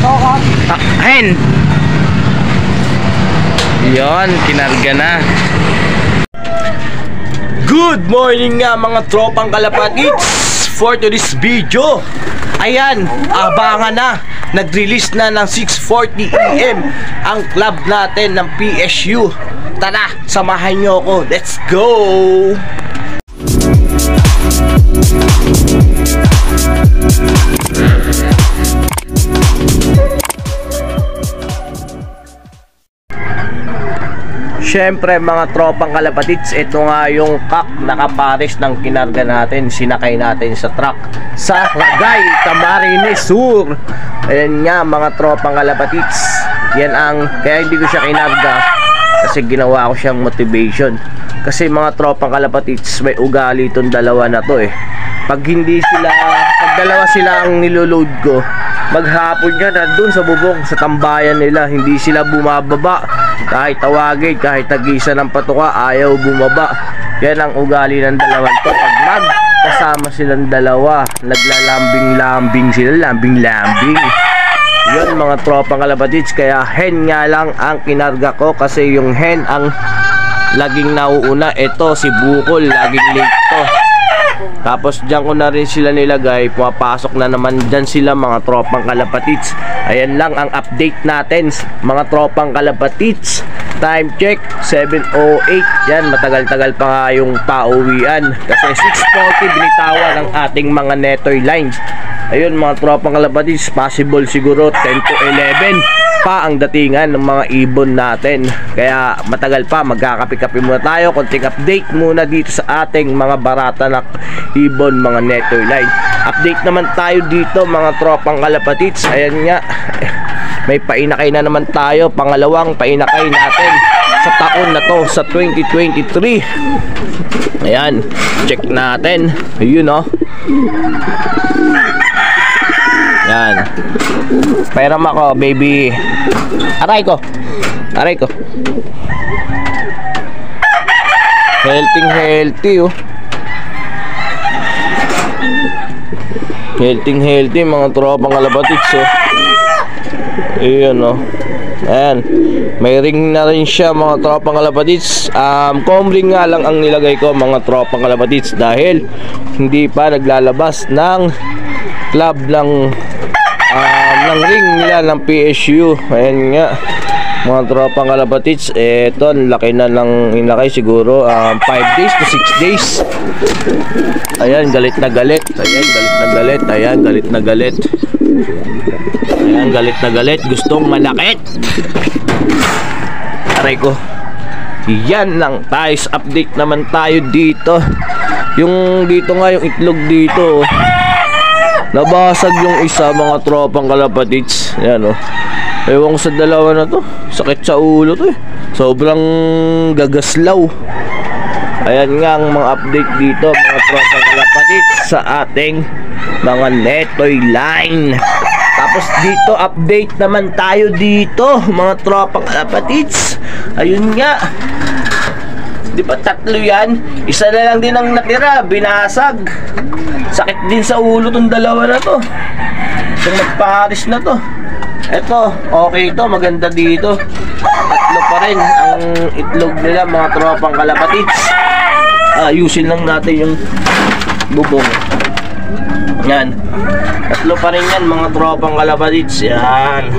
Hen! Yon, kinarga na. Good morning nga mga tropang kalapatids. For today's video, ayan, abangan na. Nag-release na ng 6:40 AM ang club natin ng PSU. Tara, samahan nyo ako. Let's go! Siyempre mga tropang kalapatids, ito nga yung kak nakapares ng kinarga natin, sinakay natin sa truck sa Lagay, Camarines Sur. Ayan nga mga tropang kalapatids, yan ang, kaya hindi ko siya kinarga kasi ginawa ko siyang motivation. Kasi mga tropang kalapatids, may ugali itong dalawa na to eh. Pag dalawa sila ang niloload ko, maghapon yan nandun sa bubong, sa tambayan nila, hindi sila bumababa. Kahit tawagin, kahit tagisa ng patuka, ayaw bumaba. Yan ang ugali ng dalawang to. Pag magkasama silang dalawa, naglalambing-lambing sila, lambing-lambing. Yun mga tropang kalapatids. Kaya hen nga lang ang kinarga ko, kasi yung hen ang laging nauuna. Ito si Bukol, laging late to. Tapos dyan ko na rin sila nilagay, pumapasok na naman dyan sila mga tropang kalapatids. Ayan lang ang update natin mga tropang kalapatids. Time check 7:08. Yan, matagal-tagal pa nga yung pauwian kasi 6:40 binitawan ng ating mga netoy lines. Ayun mga tropang kalapatids, possible siguro 10 to 11 pa ang datingan ng mga ibon natin. Kaya matagal pa, magkakape-kape muna tayo. Konting update muna dito sa ating mga barata na ibon, mga netoy line. Update naman tayo dito mga tropang kalapatids. Ayan nga, may painakay na naman tayo, pangalawang painakay natin sa taon na to, sa 2023. Ayan, check natin. Ayun oh. Yan. Pairam ako, baby. Aray ko. Healthy oh. Healthy mga tropang kalapatids oh. Ayan oh. Ayan. May ring na rin siya mga tropang kalapatids. Comb ring nga lang ang nilagay ko mga tropang kalapatids, dahil hindi pa naglalabas ng club ng ring nila ng PSU. Ayan nga mga tropang kalapatids. Eto, laki na ng inlakay, siguro 5 days to 6 days. Ayan, galit na galit. Ayan, galit na galit. Gustong manakit. Aray ko. Yan lang tayo. Update naman tayo dito. Yung dito nga, yung itlog dito, nabasag yung isa mga tropang kalapatids. Ayan o. Ewan ko sa dalawa na to, sakit sa ulo to eh. Sobrang gagaslaw. Ayan nga ang mga update dito mga tropang kalapatids sa ating mga netoy line. Tapos dito update naman tayo dito mga tropang kalapatids. Ayun nga, di ba tatlo yan? Isa na lang din ang natira, binasag. Sakit din sa ulo tong dalawa na to. So magparis na to. Eto, okay to, maganda dito. Tatlo pa rin ang itlog nila mga tropang kalapatids. Ayusin lang natin yung bubong. Yan. Tatlo pa rin yan mga tropang kalapatids. Yan.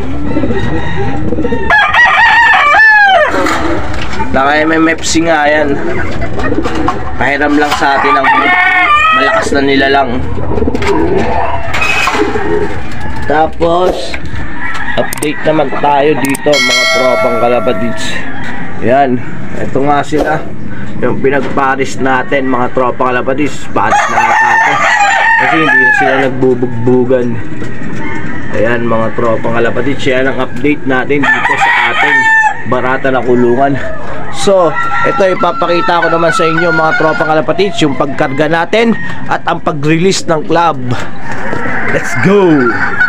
Naka-MMFC nga yan. Pahiram lang sa atin ang malakas na nilalang. Tapos update naman tayo dito mga tropang kalapatids. Yan, ito nga sila, yung pinagparis natin mga tropang kalapatids. Paris na ata kasi hindi na sila nagbubugbugan. Ayan mga tropang kalapatids, yan ang update natin dito sa ating barata na kulungan. So, ito ipapakita ko naman sa inyo mga tropang kalapatids, yung pagkarga natin at ang pag-release ng club. Let's go!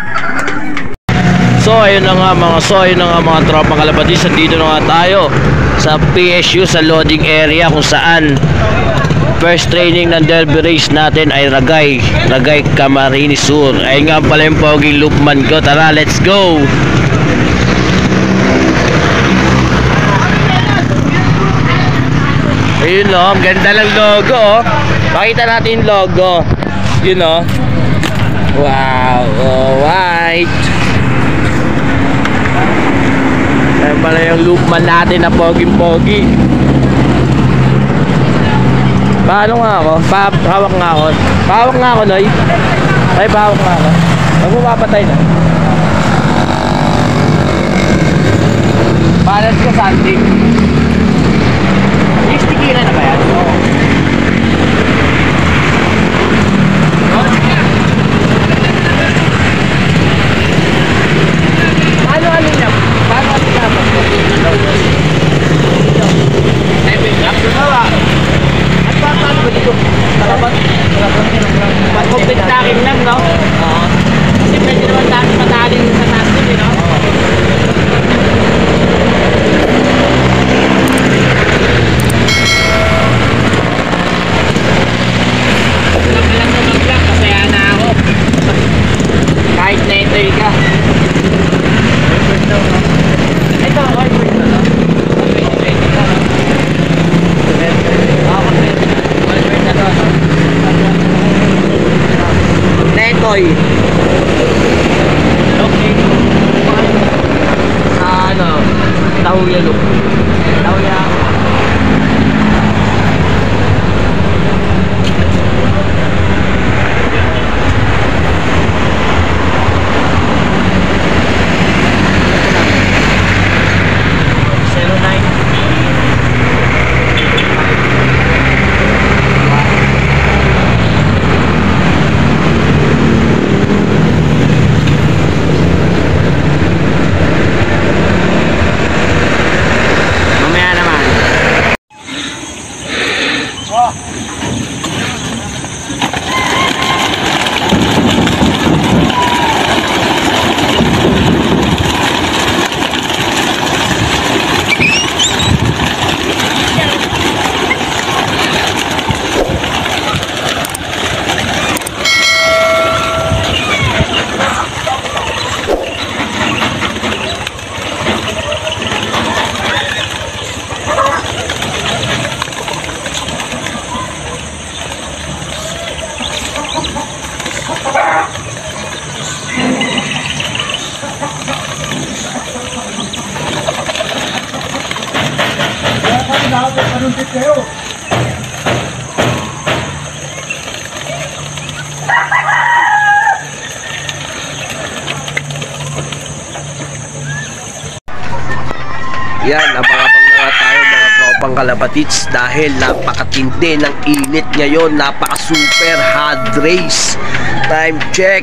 So ayun na nga mga tropang kalapatids, dito na nga tayo sa PSU sa loading area kung saan first training ng derby race natin ay Ragay Camarines Sur. Ayun nga pala yung pogi loopman ko. Tara, let's go! Ayun o, ang ganda ng logo o. Pakita natin yung logo. Yun o. Wow, white. Ayun pala yung loopman natin na poging-pogi. Paano nga ako? Hawak nga ako. Hawak nga ako, Noy. Ay, hawak nga ako. Huwag mo mapatay na. Balance ko, Sandy. Sticky na ba yan? Oo. Paano niya? Paano niya? Pag-compit sa akin lang, no? Oo. Kasi pwede naman dami mataling sa natin, no? Masaya na ako. Kahit na-enjoy ka. Ito, hardware na, no? Netoy. Okay. Sa ano? Tahuya look. Tahuya. Yan, abang-abang na nga tayo mga tropang kalapatits dahil napakatindi ng init ngayon, napaka-super hard race. Time check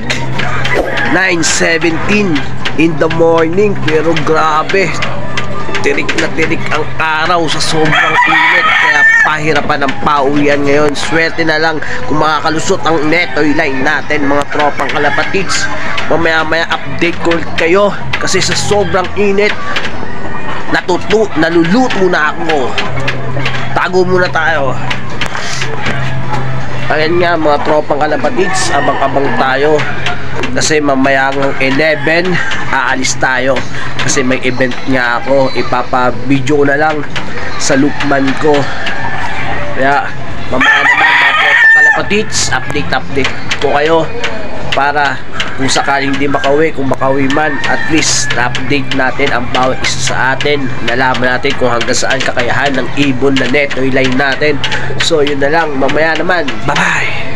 9:17 in the morning, pero grabe, tirik na tirik ang araw sa sobrang init, kaya pahirapan ang pauwian ngayon. Swerte na lang kung makakalusot ang Netoy line natin mga tropang kalapatits. Mamaya-maya update ko kayo kasi sa sobrang init naluluto muna ako. Tago muna tayo. Ayan nga mga tropang kalapatids, abang-abang tayo kasi mamaya ng 11 aalis tayo kasi may event nga ako. Ipapa-video ko na lang sa loopman ko. Kaya mamaya naman mga tropang kalapatids, update ko kayo para kung sakaling di makawi, kung makawi man, at least na-update natin ang bawat isa sa atin. Nalaman natin kung hanggang saan kakayahan ng ibon na Netoy line natin. So yun na lang, mamaya naman, bye bye.